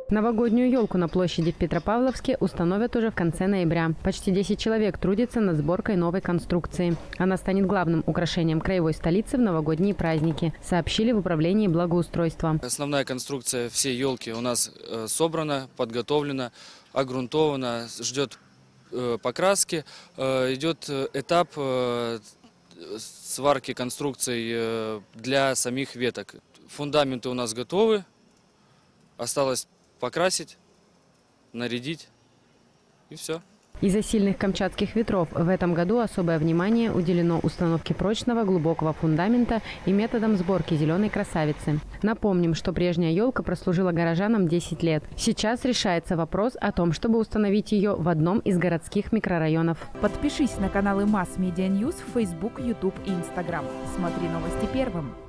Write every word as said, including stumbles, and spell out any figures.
Новогоднюю елку на площади в Петропавловске установят уже в конце ноября. Почти десять человек трудятся над сборкой новой конструкции. Она станет главным украшением краевой столицы в новогодние праздники, сообщили в управлении благоустройства. Основная конструкция всей елки у нас собрана, подготовлена, огрунтована, ждет покраски. Идет этап сварки конструкций для самих веток. Фундаменты у нас готовы. Осталось покрасить, нарядить и все. Из-за сильных камчатских ветров в этом году особое внимание уделено установке прочного глубокого фундамента и методам сборки зеленой красавицы. Напомним, что прежняя елка прослужила горожанам десять лет. Сейчас решается вопрос о том, чтобы установить ее в одном из городских микрорайонов. Подпишись на каналы Mass Media News в Facebook, YouTube и Instagram. Смотри новости первым.